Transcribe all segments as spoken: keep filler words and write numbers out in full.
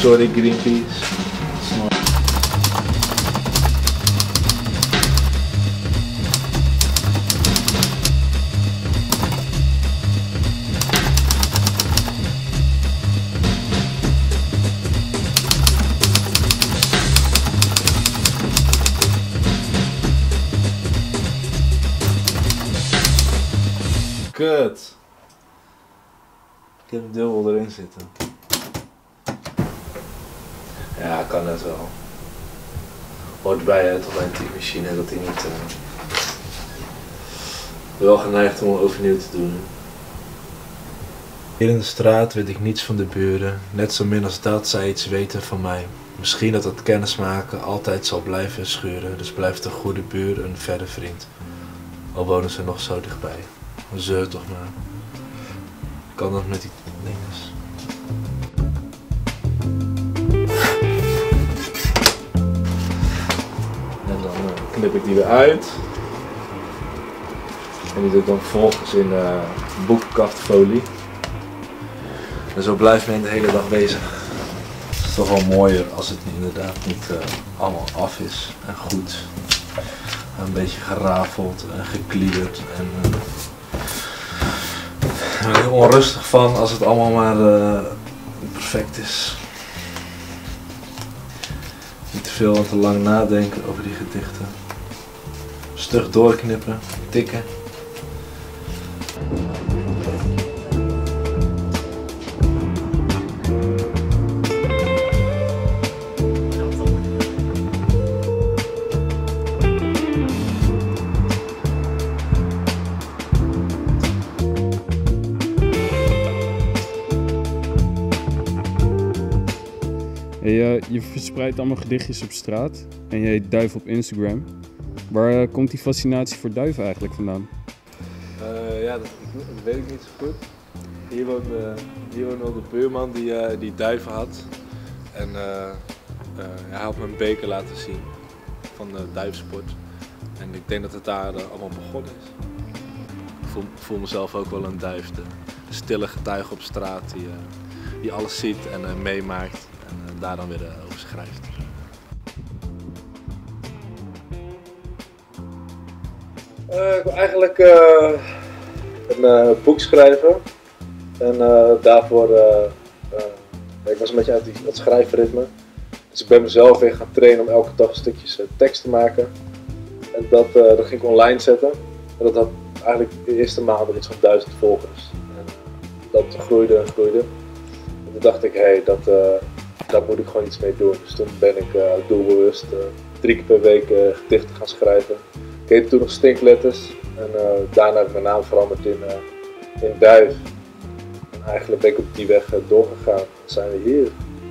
Sorry Greenpeace. Kut. Ik heb hem dubbel erin zitten. Ja, kan het wel. Hoort bij het op mijn typemachine dat hij niet... Uh... wel geneigd om hem overnieuw te doen. Hier in de straat weet ik niets van de buren. Net zo min als dat zij iets weten van mij. Misschien dat het kennismaken altijd zal blijven schuren. Dus blijft de goede buur een verre vriend. Al wonen ze nog zo dichtbij. Zeur toch maar. Kan dat met die dinges? En dan uh, knip ik die weer uit. En die doe ik dan vervolgens in uh, boekkaftfolie. En zo blijft men de hele dag bezig. Het is toch wel mooier als het inderdaad niet uh, allemaal af is en goed. Een beetje gerafeld en gekliederd. En, uh, ik ben er heel onrustig van als het allemaal maar uh, perfect is. Niet te veel en te lang nadenken over die gedichten. Stug doorknippen, tikken. Hey, uh, je verspreidt allemaal gedichtjes op straat en je heet Duif op Instagram. Waar uh, komt die fascinatie voor duiven eigenlijk vandaan? Uh, ja, dat, dat weet ik niet zo goed. Hier woonde, hier woonde wel de buurman die, uh, die duiven had. En uh, uh, hij had me een beker laten zien van de duifsport. En ik denk dat het daar uh, allemaal begonnen is. Ik voel, voel mezelf ook wel een duif, de, de stille getuige op straat die, uh, die alles ziet en uh, meemaakt. En daar dan weer uh, over schrijft. Uh, ik wil eigenlijk uh, een uh, boek schrijven. En uh, daarvoor, uh, uh, ik was een beetje uit die, het schrijfritme. Dus ik ben mezelf weer gaan trainen om elke dag stukjes uh, tekst te maken. En dat, uh, dat ging ik online zetten. En dat had eigenlijk de eerste maanden iets van duizend volgers. En dat groeide en groeide. En toen dacht ik, hé, hey, dat... Uh, daar moet ik gewoon iets mee doen. Dus toen ben ik uh, doelbewust uh, drie keer per week uh, gedichten gaan schrijven. Ik heette toen nog Stinkletters en uh, daarna heb ik mijn naam veranderd in, uh, in Duif. En eigenlijk ben ik op die weg uh, doorgegaan. Dan zijn we hier.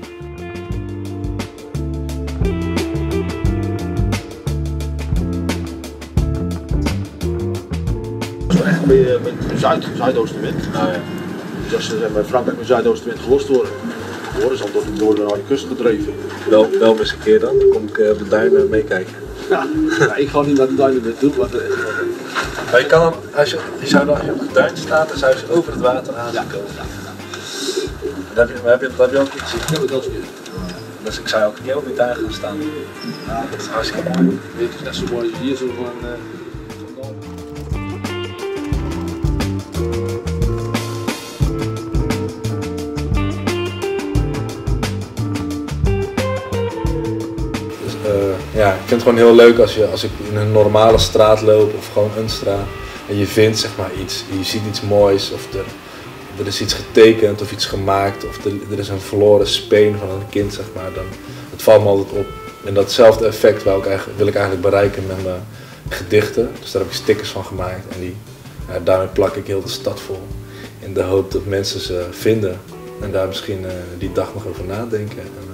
Echt met, met zuid, zuidoostenwind. Oh, ja. Dus als ze bij Frankrijk met zuidoostenwind gelost worden, worden ze al door, door de, naar de kust gedreven. Wel, wel eens een keer dan, dan kom ik uh, op de duinen meekijken. Ja, ja, ik ga niet naar de duinen naartoe, maar... Uh, maar je kan dan, als je, je zou dan, als je op de duin staat, dan zou je ze over het water aan zien komen. Ja, ja, ja. Dat heb je, heb je, dat heb je ook iets gezien. Ja, dat is weer. Dus ik zou ook niet op die tuin gaan staan. Ja, dat is hartstikke mooi. Het is net zo mooi als hier zo van... Uh, Uh, ja, ik vind het gewoon heel leuk als, je, als ik in een normale straat loop of gewoon een straat en je vindt zeg maar iets, je ziet iets moois of er, er is iets getekend of iets gemaakt of er, er is een verloren speen van een kind zeg maar, dan het valt me altijd op. En datzelfde effect wil ik eigenlijk, wil ik eigenlijk bereiken met mijn gedichten, dus daar heb ik stickers van gemaakt en die, ja, daarmee plak ik heel de stad vol in de hoop dat mensen ze vinden en daar misschien uh, die dag nog over nadenken. En, uh,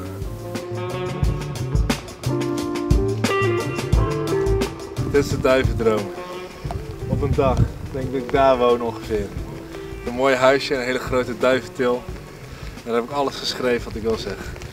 Dit is de duivendroom. Op een dag. Ik denk dat ik daar woon ongeveer. Een mooi huisje, een hele grote duiventil. En daar heb ik alles geschreven wat ik wil zeggen.